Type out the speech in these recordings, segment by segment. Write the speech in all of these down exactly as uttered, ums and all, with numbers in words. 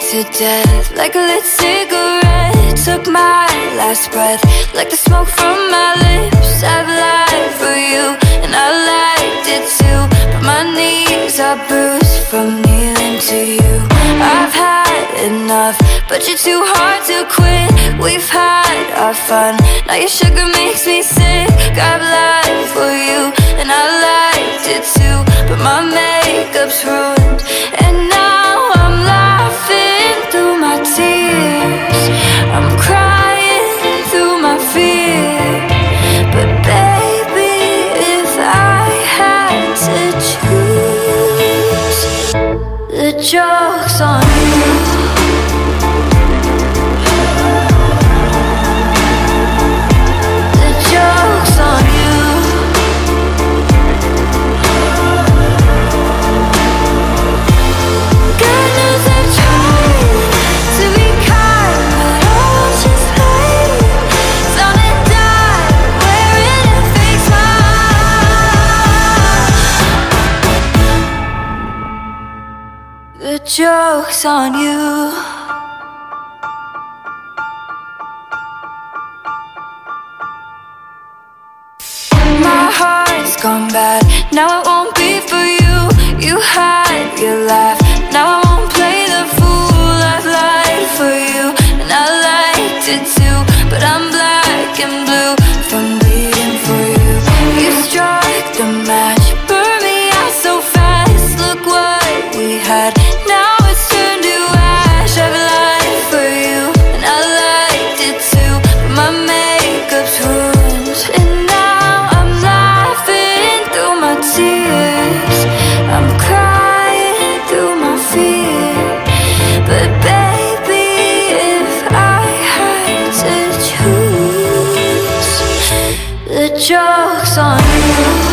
to death like a lit cigarette. Took my last breath like the smoke from my lips. I've lied for you and I liked it too, but my knees are bruised from kneeling to you. I've had enough, but you're too hard to quit. We've had our fun, now your sugar makes me sick. I've lied for you and I liked it too, but my makeup's ruined, and now I'm laughing through my tears. I'm crying through my fear. But baby, if I had to choose, the joke's on you. The joke's on you. My heart's gone bad, now it won't be for you. You had your laugh, now I won't play the fool. I've lied for you and I liked it too, but I'm black and blue from bleeding for you. You struck the match, burned me out so fast. Look what we had, now it's turned to ash. I've lied for you and I liked it too, but my makeup's ruined, and now I'm laughing through my tears. I'm crying through my fear. But baby, if I had to choose, the joke's on you.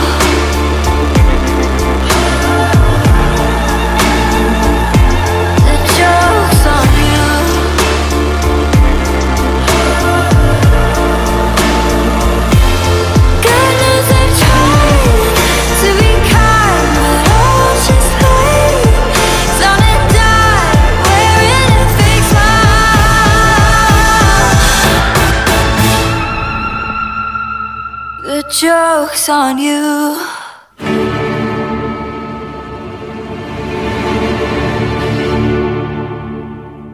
The joke's on you.